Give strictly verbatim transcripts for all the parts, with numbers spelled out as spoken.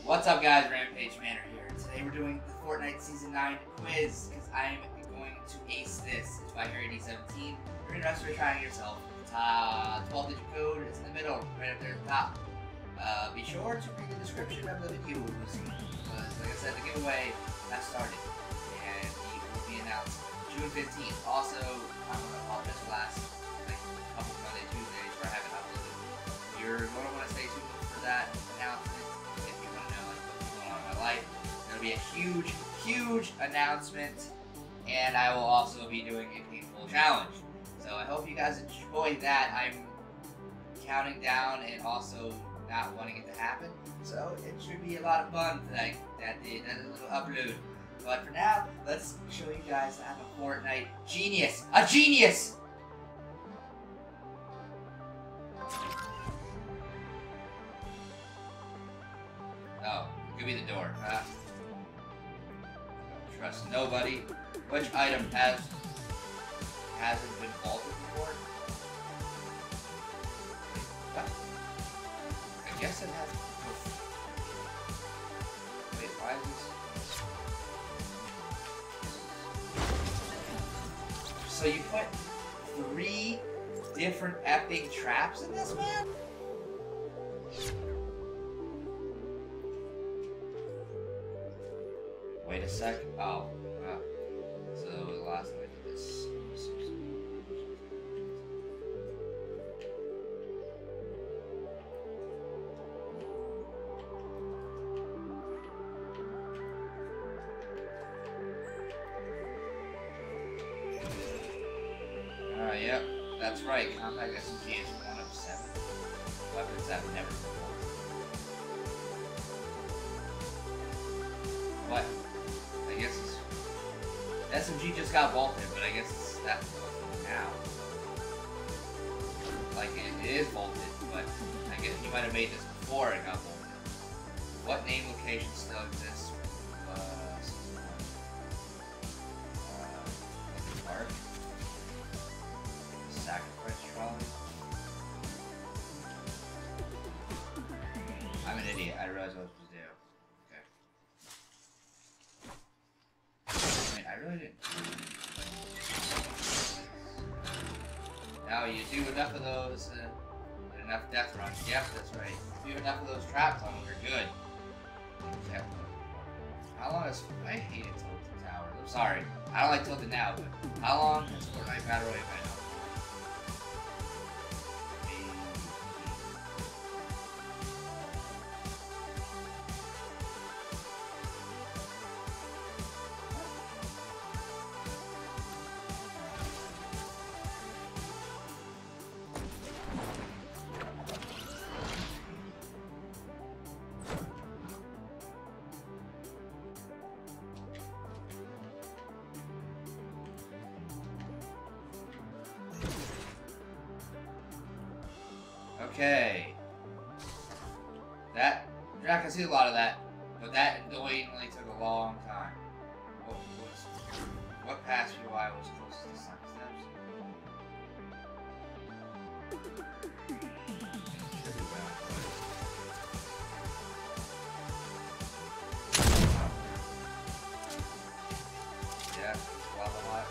What's up, guys? Rampagemanner here. Today we're doing the Fortnite Season nine quiz because I'm going to ace this. It's by Harry D seventeen. You're interested in trying yourself. Uh, twelve digit code is in the middle, right up there at the top. Uh, be sure to read the description of the video. Because, like I said, the giveaway has started. And it will be announced June fifteenth. Also, I'm going to apologize for last like, couple Monday, Tuesdays where I haven't uploaded. You're going to want to stay tuned for that announcement. Life. It'll be a huge, huge announcement, and I will also be doing a painful challenge. So I hope you guys enjoy that. I'm counting down and also not wanting it to happen. So it should be a lot of fun tonight. That did that little upload. But for now, let's show you guys that I'm a Fortnite genius. A genius! Oh. Could be the door. Uh, trust nobody. Which item has hasn't been vaulted before? What? I guess it has. Wait, why is this? So you put three different epic traps in this, man? Wait a sec. Oh, wow. So the last time I did this. Uh, yep, that's right. Compact S M G is one of seven weapons that have never been built. What? I guess it's, S M G just got vaulted, but I guess it's that now. Like, it, it is vaulted, but I guess you might have made this before it got vaulted. What name location still exists? Uh, uh, Park? Sacrifice trolley? I'm an idiot. I realize what I was supposed to do. I really didn't. Now you do enough of those, uh, enough death runs. Yep, that's right. Do enough of those traps on them, you're good. Yep. How long is I hated Tilted Towers? I'm sorry. I don't like Tilted now, but how long has Fortnite Battle Royale been out? Okay. That, I can see a lot of that, but that annoyingly took a long time. What was, what past U I was closest to Sun Steps? Yeah, it's lava hot.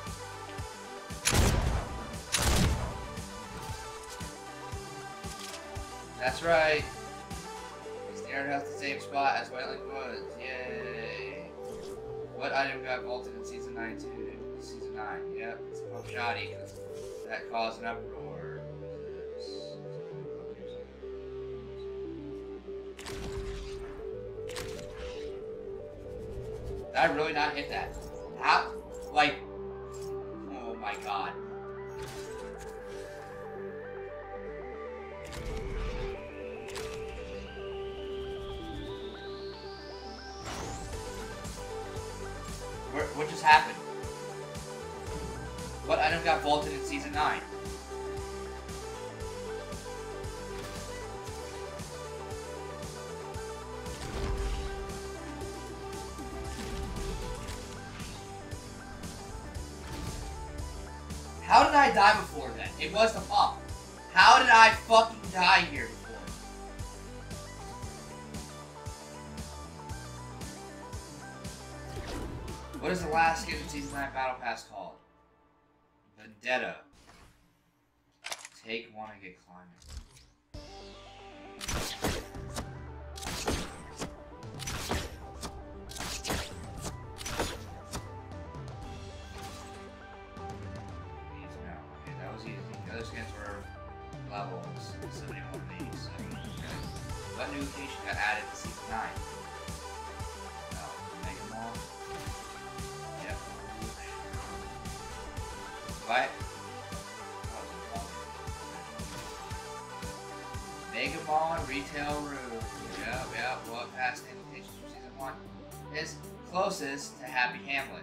That's right. It's the air house the same spot as Wailing Woods. Yay. What item got vaulted in Season nine too? Season nine, yep. It's Pump Shoddy, because that caused an uproar. Did I really not hit that? How? Like, oh my god. What just happened? What item got vaulted in Season nine? How did I die before then? It was the pump. How did I fucking die here before? What is the last skin in Season nine Battle Pass called? Vendetta. Take one and get climbing. These now. Okay, that was easy. The other skins were levels. seventy-one of these. So, okay. What new location got added to Season nine? Oh, Mega Mall. Yep. What? Mega Mall Retail Room. Yep, yep. What past invitations from Season one is closest to Happy Hamlet?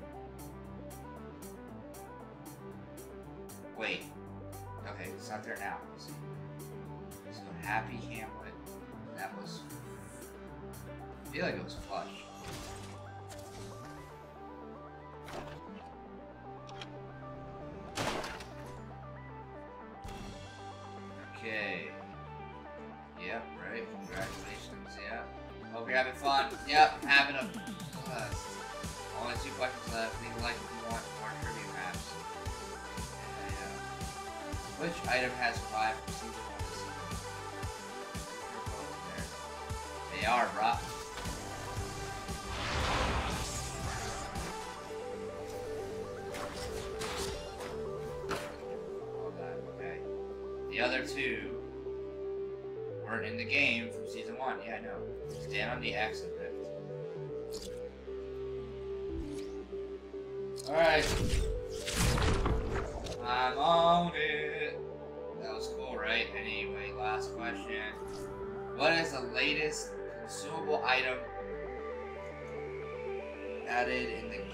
Wait. Okay, it's not there now. Let's see. So Happy Hamlet. That was. I feel like it was Flush. Okay. Yep, right. Congratulations, yep. Hope you're having fun. Yep, I'm having a blast. Only two questions left. Leave a like if you want more trivia maps. Yeah, yeah. Which item has survived from Season one to Season two? There. They are, brah. Hold on, okay. The other two weren't in the game from Season one. Yeah, I know. Stand on the X and lift. Alright. I'm on it. That was cool, right? Anyway, last question. What is the latest consumable item added in the game?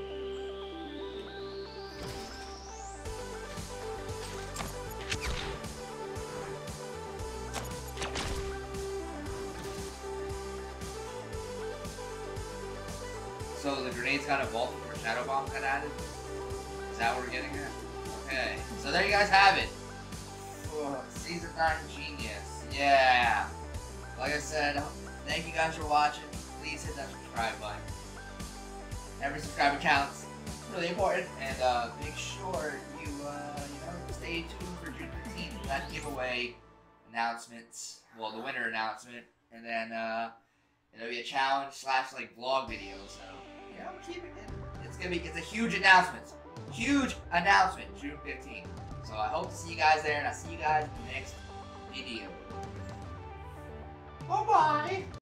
So the grenades got evolved before Shadow Bomb got added? Is that what we're getting at? Okay. So there you guys have it. Oh, Season nine Genius. Yeah. Like I said, thank you guys for watching. Please hit that subscribe button. Every subscriber counts. It's really important. And uh, make sure you, uh, you know, stay tuned for June fifteenth. That giveaway announcements. Well, the winner announcement. And then uh, it'll be a challenge slash like vlog video. So yeah, I'm keeping it. It's gonna be it's a huge announcement. Huge announcement, June fifteenth. So I hope to see you guys there, and I'll see you guys in the next video. Bye bye.